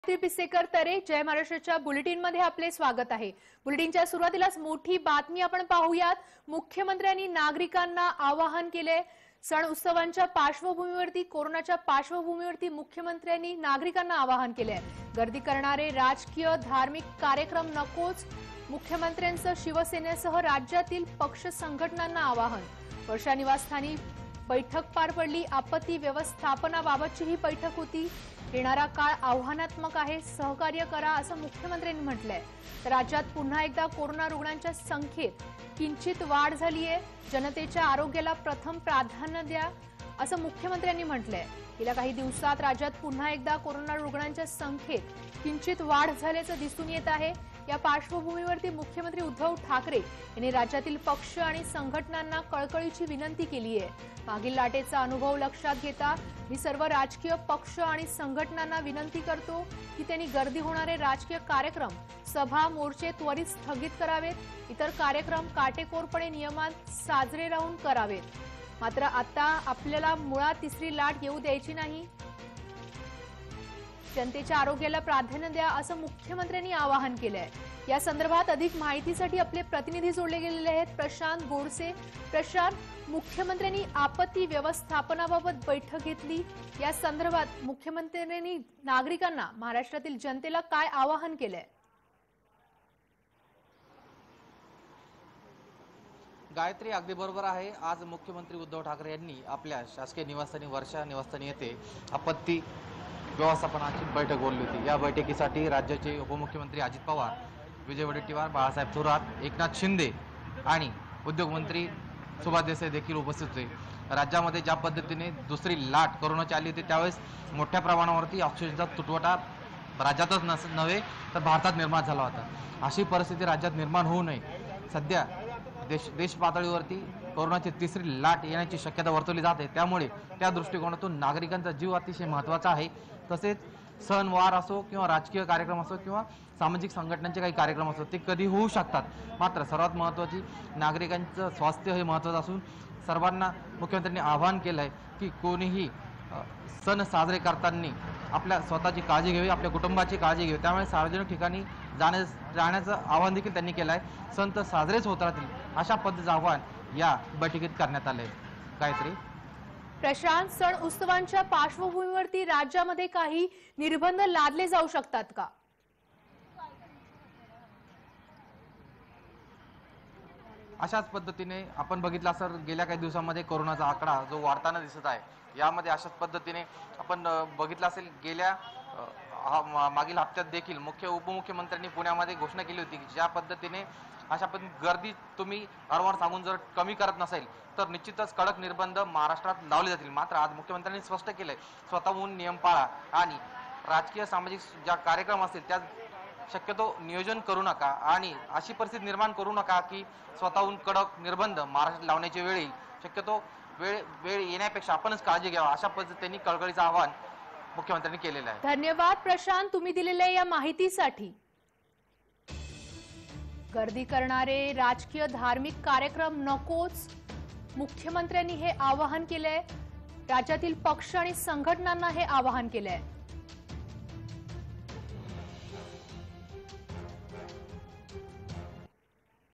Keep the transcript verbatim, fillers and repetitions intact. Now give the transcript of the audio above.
पिसेकर तरे जय महाराष्ट्राच्या बुलेटिनमध्ये आपले स्वागत आहे। बुलेटिनच्या सुरुवातीलाच मोठी बातमी आपण पाहूयात। मुख्यमंत्र्यांनी नागरिकांना आवाहन केले। सण उत्सवांच्या पार्श्वभूमीवरती कोरोनाच्या पार्श्वभूमीवरती मुख्यमंत्र्यांनी नागरिकांना आवाहन केले। गर्दी करणारे राजकीय धार्मिक कार्यक्रम नकोच। मुख्यमंत्र्यांचं शिवसेनेसह राज्यातील पक्ष संघटनांना आवाहन। वर्षा निवासस्थानी बैठक पार पडली। आपत्ती व्यवस्थापनाबाबतची ही बैठक होती। येणारा काळ आव्हानात्मक आहे, सहकार्य करा असं मुख्यमंत्र्यांनी म्हटलंय। राज्यात पुन्हा एकदा कोरोना रुग्णांच्या संख्येत किंचित वाढ झाली आहे। जनतेच्या आरोग्याला प्रथम प्राधान्य द्या असं मुख्यमंत्र्यांनी म्हटलंय। गेल्या काही दिवसात राज्यात पुन्हा एकदा कोरोना रुग्णांच्या संख्येत किंचित वाढ झाल्याचं दिसून येत आहे। या पार्श्वभूमीवरती मुख्यमंत्री उद्धव ठाकरे यांनी राज्यातील पक्ष आणि संघटनांना कळकळीची विनंती केली आहे। मागील लाटेचा अनुभव लक्षात घेता मी सर्व राजकीय पक्ष आणि संघटनांना विनंती करतो की त्यांनी गर्दी होणारे राजकीय कार्यक्रम, सभा, मोर्चे त्वरित स्थगित करावेत। इतर कार्यक्रम काटेकोरपणे नियमात साजरे राहून करावेत। मात्र आता आपल्याला मुळात तिसरी लाट येऊ द्यायची नाही। जनतेच्या आरोग्याला प्राधान्य द्या असं मुख्यमंत्र्यांनी आवाहन केलंय। या संदर्भात अधिक माहितीसाठी आपले प्रतिनिधी जोडले गेलेले आहेत प्रशांत गोडसे। प्रशांत, मुख्यमंत्र्यांनी आपत्ती व्यवस्थापनाबाबत बैठक घेतली। या संदर्भात मुख्यमंत्र्यांनी नागरिकांना, महाराष्ट्रातील जनतेला काय आवाहन केलंय? गायत्री, अगदी बरोबर आहे। आज मुख्यमंत्री उद्धव ठाकरे यांनी आपल्या शासकीय निवासस्थानी वर्षा निवासस्थानी येथे आपत्ती व्यवस्थापनाची बैठक बोलली होती। या बैठकीसाठी राज्याचे उपमुख्यमंत्री अजित पवार, विजय वडेट्टीवार, बाळासाहेब थोरात, एकनाथ शिंदे आणि उद्योगमंत्री सुभाष देसाई देखील उपस्थित होते। राज्यामध्ये ज्या पद्धतीने दुसरी लाट कोरोनाची आली होती त्यावेळेस मोठ्या प्रमाणावरती ऑक्सिजनचा तुटवडा राज्यातच नस नव्हे तर भारतात निर्माण झाला होता। अशी परिस्थिती राज्यात निर्माण होऊ नये, सध्या देश देश पातळीवरती कोरोनाची तिसरी लाट येण्याची शक्यता वर्तवली जाते। त्यामुळे त्या दृष्टिकोनातून नागरिकांचा जीव अतिशय महत्त्वाचा आहे। तसेच सणवार असो किंवा राजकीय कार्यक्रम असो किंवा सामाजिक संघटनांचे काही कार्यक्रम असो ते कधी होऊ शकतात, मात्र सर्वात महत्त्वाची नागरिकांचं स्वास्थ्य हे महत्त्वाचं असून सर्वांना मुख्यमंत्र्यांनी आवाहन केलं आहे की कोणीही सण साजरे करताना आपल्या स्वतःची काळजी घ्यावी, आपल्या कुटुंबाची काळजी घ्यावी। त्यामुळे सार्वजनिक ठिकाणी जाण्या जाण्याचं आवाहन देखील त्यांनी केलं आहे। सण तर साजरेच होत राहतील अशा पद्धतीचं आवाहन या बैठकीत करण्यात आले। गायत्री, प्रशांत, सण उत्सवांच्या पार्श्वभूमीवरती राज्यामध्ये काही निर्बंध लादले जाऊ शकतात का? अशाच पद्धतीने आपण बघितला सर, गेल्या काही दिवसांमध्ये कोरोनाचा आकडा जो वाढताना दिसत आहे, यामध्ये अशाच पद्धतीने आपण बघितलं असेल गेल्या मागील हप्त्यात देखील मुख्य उपमुख्यमंत्र्यांनी पुण्यामध्ये घोषणा केली होती की ज्या पद्धतीने अशा पद्धतीने गर्दी तुम्ही वारंवार सांगून जर कमी करत नसेल तर निश्चितच कडक निर्बंध महाराष्ट्रात लावले जातील। मात्र आज मुख्यमंत्र्यांनी स्पष्ट केलंय स्वतःहून नियम पाळा आणि राजकीय सामाजिक ज्या कार्यक्रम असतील त्या शक्यतो नियोजन करू नका आणि अशी परिस्थिती निर्माण करू नका की स्वतःहून कडक निर्बंध महाराष्ट्रात लावण्याची वेळ येईल। शक्यतो वेळ वेळ येण्यापेक्षा आपणच काळजी घ्यावा अशा पद्धतीने कळकळीचं आवाहन मुख्यमंत्र्यांनी केलेलं आहे। धन्यवाद प्रशांत, तुम्ही दिलेल्या या माहितीसाठी। गर्दी करणारे राजकीय धार्मिक कार्यक्रम नकोच, मुख्यमंत्र्यांनी हे आवाहन केलंय। राज्यातील पक्ष आणि संघटनांना हे आवाहन केलंय।